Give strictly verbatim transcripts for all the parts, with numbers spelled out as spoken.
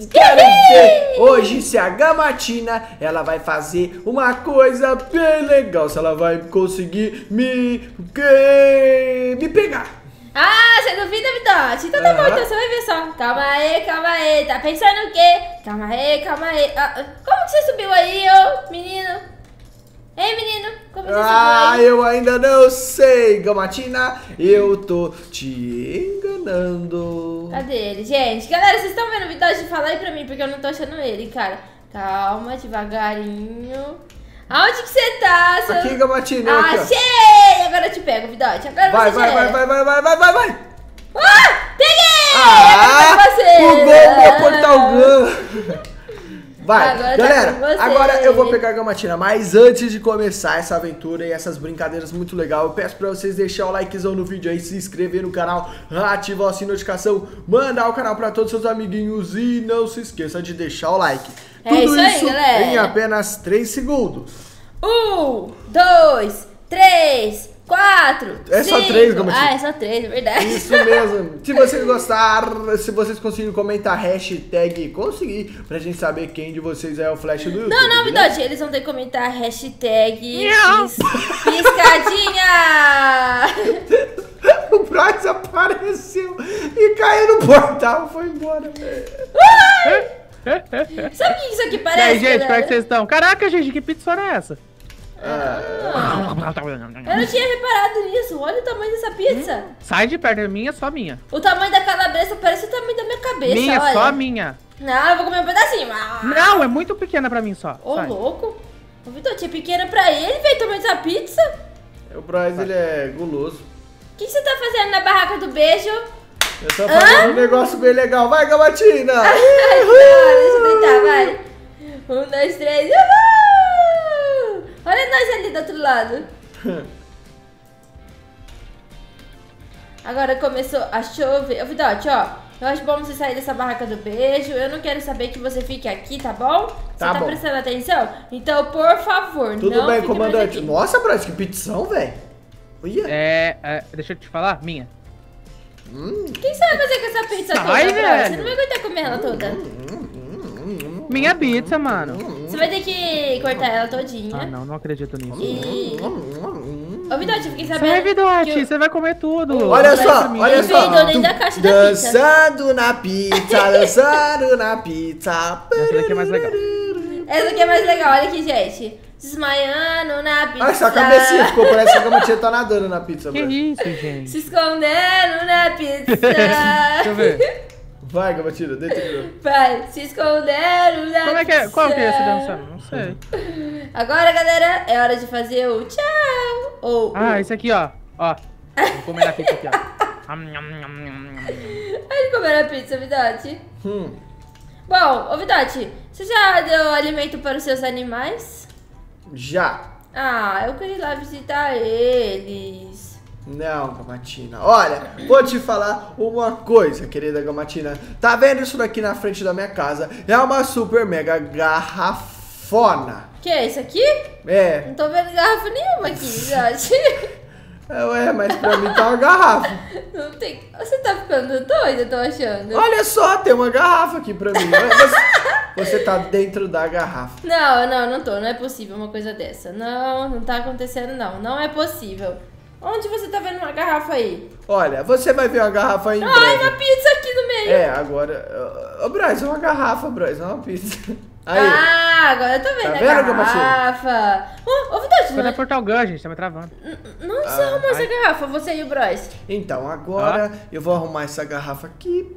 Quero ver hoje se a Gamatina, ela vai fazer uma coisa bem legal. Se ela vai conseguir me... Que, me pegar. Ah, você duvida, Vidote? Então tá Uhum. bom, então você vai ver só. Calma aí, calma aí. Tá pensando o quê? Calma aí, calma aí. Ah, como que você subiu aí, ô menino? Ei, menino, como você Ah, subiu aí? eu ainda não sei, Gamatina. Eu tô te enganando. Cadê ele? Gente, galera, vocês estão vendo o Vidote? Fala aí pra mim, porque eu não tô achando ele, cara. Calma, devagarinho. Aonde que você tá, seu... Aqui, Gamatina. Ah, aqui, ó. achei! Agora eu te pego, Vidote. Agora Vai, você vai, já vai, era. vai, vai, vai, vai, vai, vai. Ah, peguei! Ah, Agora tá com você. bugou o meu portal gun. Vai, Agora tá galera, com você. agora eu vou pegar a Gamatina. Mas antes de começar essa aventura e essas brincadeiras muito legal, eu peço pra vocês deixar o likezão no vídeo aí, se inscrever no canal, ativar o sininho de notificação, mandar o canal pra todos os seus amiguinhos e não se esqueça de deixar o like. É Tudo isso aí, isso galera. em apenas três segundos. Um, dois, três, quatro, É só cinco. três, Gamatina. Ah, é só três, é verdade. Isso mesmo. Se vocês gostaram, se vocês conseguirem comentar hashtag conseguir, pra gente saber quem de vocês é o flash do YouTube. Não, não, beleza? Vidote, eles vão ter que comentar hashtag pis, piscadinha. O Bryce apareceu e caiu no portal, foi embora. Sabe o que isso aqui E parece, aí, gente, como é galera? que vocês estão? Caraca, gente, que pizza é essa? Eu não tinha reparado nisso. Olha o tamanho dessa pizza. Sai de perto, é minha, só minha. O tamanho da calabresa parece o tamanho da minha cabeça, Minha, olha. só minha. Não, eu vou comer um pedacinho. Ah. Não, é muito pequena pra mim só. Ô, Sai. louco. O Vidote é pequena pra ele, velho, o tamanho dessa pizza. O Bryce, ele é guloso. O que, que você tá fazendo na barraca do beijo? Eu tô fazendo um negócio bem legal. Vai, Gamatina! Ai, que da hora, deixa eu deitar, vai. Um, dois, três, uhul! Olha nós ali do outro lado. Agora começou a chover. Ô, Vidote, ó. Eu acho bom você sair dessa barraca do beijo. Eu não quero saber que você fique aqui, tá bom? Você Tá tá bom. prestando atenção? Então, por favor, Tudo não bem, fique mais comandante? aqui. Nossa, Bryce, que pizzão, velho. Olha. É, é, deixa eu te falar, minha. Hum, O que você vai fazer com essa pizza Sai, toda, Bryce? velho. Você não vai aguentar comer ela toda. Minha pizza, mano. Você vai ter que cortar ela todinha. Ah, não, não acredito nisso. E... hum, Ô, Vidote, eu fiquei sabendo Sai, Vidote, que o- você vai comer tudo. Olha Vai só, pra mim. olha Ele só. veio dentro da caixa da pizza. Dançando na pizza, dançando na pizza. Essa daqui é mais legal. Essa aqui é mais legal, olha aqui, gente. Desmaiando na pizza. Olha essa cabecinha, ficou, parece que a Gamatina tá nadando na pizza, Que Bryce. isso, Se gente? escondendo na pizza. Deixa eu ver. Vai, Gamatina, deita de novo. Vai, se escondendo na Como é que é? pizza. Qual que é esse dançando? Não sei. Agora, galera, é hora de fazer o tchau. Ou Ah, o... esse aqui, ó. Ó. Vou comer na pizza aqui, ó. Am, nham, nham, nham, nham. Ai, comer a pizza, Vidote. Hum. Bom, ô Vidote, você já deu alimento para os seus animais? Já. Ah, eu queria ir lá visitar eles. Não, Gamatina. Olha, vou te falar uma coisa, querida Gamatina. Tá vendo isso daqui na frente da minha casa? É uma super mega garrafona. Que é isso aqui? É, Não tô vendo garrafa nenhuma aqui, Vidote. é, ué, mas pra mim tá uma garrafa. Não tem... Você tá ficando doido, eu tô achando. Olha só, tem uma garrafa aqui pra mim. Você, você tá dentro da garrafa. Não, não, não tô. Não é possível uma coisa dessa. Não, não tá acontecendo, não. Não é possível. Onde você tá vendo uma garrafa aí? Olha, você vai ver uma garrafa aí em Ai, breve. uma pizza aqui no meio. É, agora... Ô, Bryce, é uma garrafa, Bryce, não é uma pizza. Aí. Ah, agora eu tô vendo Tá a vendo, garrafa. Ô, ô Vidote, Foi não, da é- Portal Gun, gente, tá me travando. não você arrumou essa ai. garrafa, você e o Bryce. Então, agora eu vou arrumar essa garrafa aqui.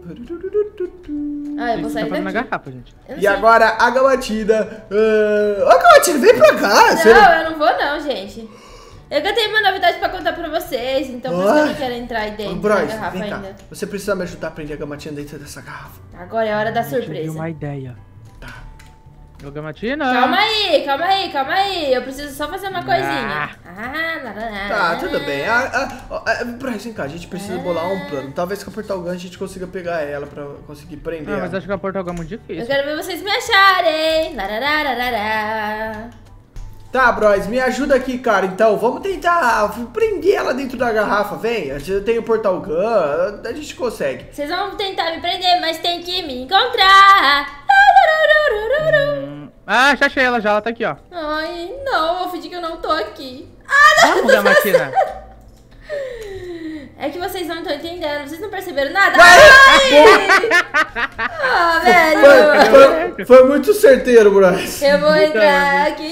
Ah, eu vou Isso sair tá fazendo na daqui. garrafa, gente. Eu não E sei. agora a Gamatina. Uh... Ô, Gamatina, vem pra cá. Você Não, eu não vou não, gente. Eu que tenho uma novidade pra contar pra vocês, então por isso que eu Ai. não quero entrar aí Ô, dentro da Bryce, garrafa vem cá. ainda. Você precisa me ajudar a prender a Gamatina dentro dessa garrafa. Agora é hora da Tive surpresa. uma ideia. Tá. Ô, Gamatina. Calma aí, calma aí, calma aí. Eu preciso só fazer uma coisinha. Ah. Ah, lá, lá, lá. Tá, tudo bem. Ah, ah, ah, Bryce, vem cá, a gente precisa bolar um plano. Talvez com a Portal Gun a gente consiga pegar ela pra conseguir prender Ah, mas ela. acho que a Portal Gun é muito Eu difícil. quero ver vocês me acharem. Lararararará. Tá, Bryce, me ajuda aqui, cara. Então, vamos tentar prender ela dentro da garrafa, vem. A gente tem o Portal Gun, a gente consegue. Vocês vão tentar me prender, mas tem que me encontrar. Ah, já achei ela já, ela tá aqui, ó. Ai, não, vou fingir que eu não tô aqui. Vamos, Gamatina. É que vocês não estão entendendo, vocês não perceberam nada? Ai! Ah, velho! Foi, foi, foi muito certeiro, Bryce. Eu vou entrar aqui.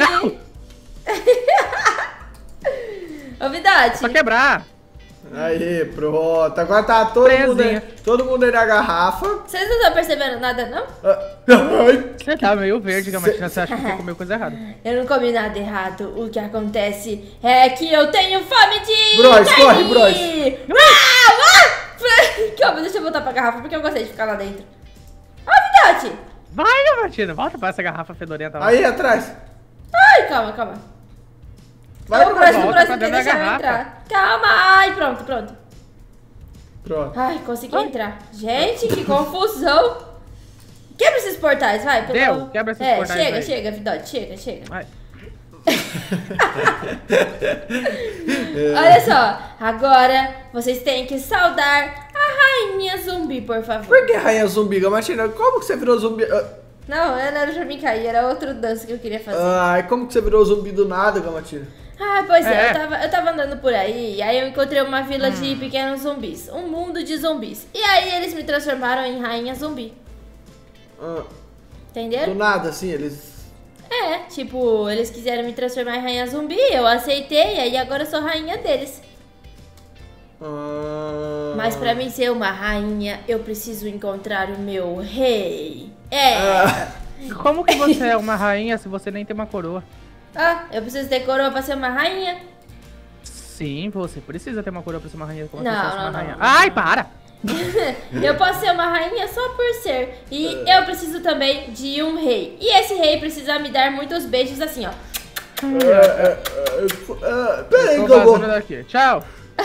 Ô, Vidote. Pra quebrar. Aí, pronto. Agora tá todo mundo, aí, todo mundo aí na garrafa. Vocês não estão percebendo nada, não? Ai. Você tá meio verde, Gamatina. Você acha que você comeu coisa errada? Eu não comi nada errado. O que acontece é que eu tenho fome de Bryce, corre, carne. Bryce. Ah, ah! Calma, deixa eu voltar pra garrafa porque eu gostei de ficar lá dentro. Ó, Vidote. Vai, Gamatina. Volta pra essa garrafa fedorenta lá. Aí, atrás. Ai, calma, calma. Vai, o Bryce, o volta Bryce pra não quer dentro da deixar eu garrafa. entrar. Calma. Ai, pronto, pronto. Pronto. Ai, consegui entrar. Gente, que confusão. Quebra esses portais, vai. Pelo... Deu, quebra esses é, portais chega, aí. chega, Vidote, chega, chega. Vai. Olha só, agora vocês têm que saudar a rainha zumbi, por favor. Por que rainha zumbi, Gamatina? Como que você virou zumbi? Ah, Não, não era pra mim cair, era outro dança que eu queria fazer. Ai, como que você virou zumbi do nada, Gamatina? Ah, pois é, É. eu, tava, eu tava andando por aí, e aí eu encontrei uma vila de pequenos zumbis, um mundo de zumbis. E aí eles me transformaram em rainha zumbi, Ah, do entenderam? nada, assim, eles... É, tipo, eles quiseram me transformar em rainha zumbi, eu aceitei, e aí agora eu sou rainha deles. Ah... Mas pra mim ser uma rainha, eu preciso encontrar o meu rei. É. Ah, Como que você é uma rainha se você nem tem uma coroa? Ah, eu preciso ter coroa pra ser uma rainha? Sim, você precisa ter uma coroa pra ser uma rainha. Como Não, você fosse não, uma não, rainha. não. Ai, para! Eu posso ser uma rainha só por ser. E eu preciso também de um rei. E esse rei precisa me dar muitos beijos assim, ó. ah, ah, ah, pera aí Tô que eu vou... vazando daqui. Tchau!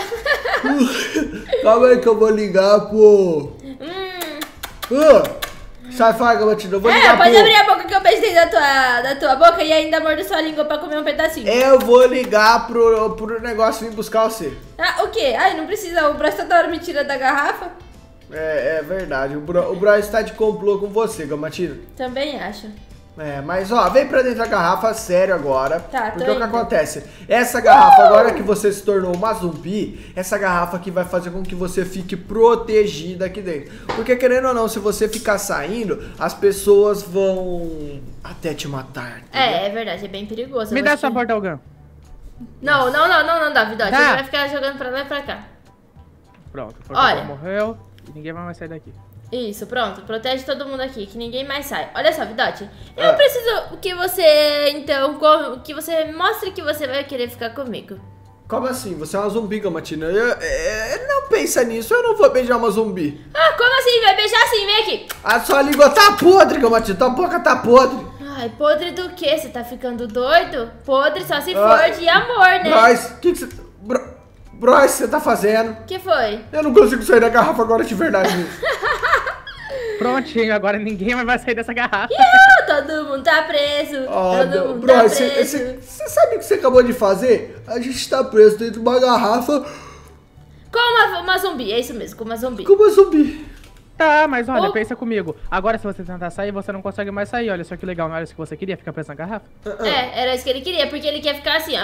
Calma aí que eu vou ligar pro... Hum. Ah, sai fora, Gamatina, eu vou É, ligar pode pro... abrir a boca que eu beijei da tua, da tua boca e ainda mordo sua língua pra comer um pedacinho. Eu vou ligar pro, pro negócio vir buscar você. Ah, o quê? Ai, não precisa. O braço toda hora me tira da garrafa? É, é verdade, o, Bro, o Bryce tá de complô com você, Gamatina. Também acho. É, mas ó, vem pra dentro da garrafa, sério agora. Tá, tô porque o que indo. acontece? Essa garrafa, agora que você se tornou uma zumbi, essa garrafa aqui vai fazer com que você fique protegida aqui dentro. Porque querendo ou não, se você ficar saindo, as pessoas vão até te matar. Entendeu? É, é verdade, é bem perigoso. Me eu dá acho sua que- porta-algão. Não, não, não, não, não dá, Vidote. Tá. Ele vai ficar jogando pra lá e pra cá. Pronto, o Olha. porta-algão morreu e ninguém vai mais sair daqui. Isso, pronto. Protege todo mundo aqui, que ninguém mais sai. Olha só, Vidote. Eu Ah. preciso que você, então, com- que você mostre que você vai querer ficar comigo. Como assim? Você é uma zumbi, Gamatina? Eu, é, não pensa nisso, eu não vou beijar uma zumbi. Ah, como assim? Vai beijar assim? Vem aqui. A sua língua tá podre, Gamatina, tua boca tá podre. Ai, podre do quê? Você tá ficando doido? Podre só se Ah. for de amor, né? Bryce, o que, que você... Bro, Bryce, você tá fazendo? Que foi? Eu não consigo sair da garrafa agora de verdade. Prontinho, agora ninguém mais vai sair dessa garrafa. Iu, todo mundo tá preso. Ah, todo meu, mundo tá Bryce, preso. você você sabe o que você acabou de fazer? A gente tá preso dentro de uma garrafa Com uma, uma zumbi, é isso mesmo, com uma zumbi. com uma zumbi. Tá, mas olha, Oh. pensa comigo. Agora se você tentar sair, você não consegue mais sair. Olha só que legal, não era isso que você queria? Ficar preso na garrafa? É, era isso que ele queria, porque ele quer ficar assim, ó.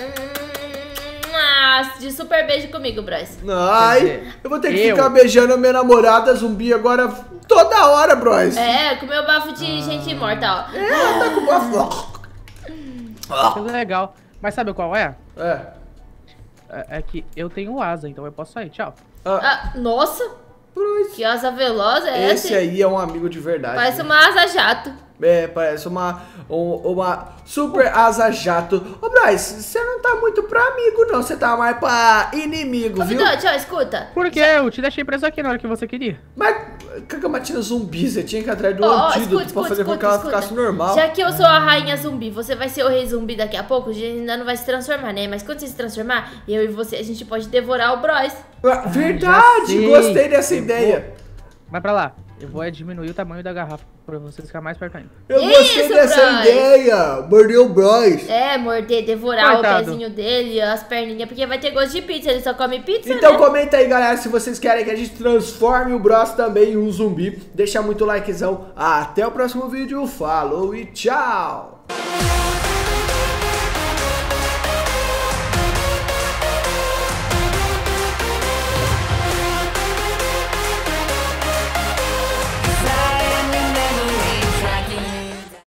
Ah, de super beijo comigo, Bryce. Ai, dizer, eu vou ter que eu- ficar beijando a minha namorada zumbi agora toda hora, Bryce. É, com meu bafo de gente morta, ó. É, tá com bafo. Que legal. Mas sabe qual é? É. É, é que eu tenho asa, então eu posso sair. Tchau. Ah, Ah, nossa, Bryce. que asa veloz é essa? Esse aí é um amigo de verdade. Parece uma asa jato. É, parece uma, um- uma super asa jato. Ô, Bryce, você não tá muito pra amigo, não. Você tá mais pra inimigo, Ô, viu? Vidote, ó, escuta. Por quê? Eu te deixei preso aqui na hora que você queria. Mas, Cacamatina zumbi, você tinha que ir atrás do Ó, ó, antídoto escuta, pra escuta, fazer com que escuta, ela escuta. ficasse normal. Já que eu sou a rainha zumbi, você vai ser o rei zumbi daqui a pouco, a gente ainda não vai se transformar, né? Mas quando você se transformar, eu e você, a gente pode devorar o Bryce. Ah, verdade, sei. gostei dessa Eu ideia. Vai pra lá. Eu vou é diminuir o tamanho da garrafa pra vocês ficarem mais perto ainda. Eu gostei Isso, dessa Bros. ideia. Mordeu o Bros. É, morder, devorar Coitado. o pezinho dele, as perninhas, porque vai ter gosto de pizza, ele só come pizza, Então né? comenta aí, galera, se vocês querem que a gente transforme o Bros também em um zumbi. Deixa muito likezão. Até o próximo vídeo. Falou e tchau.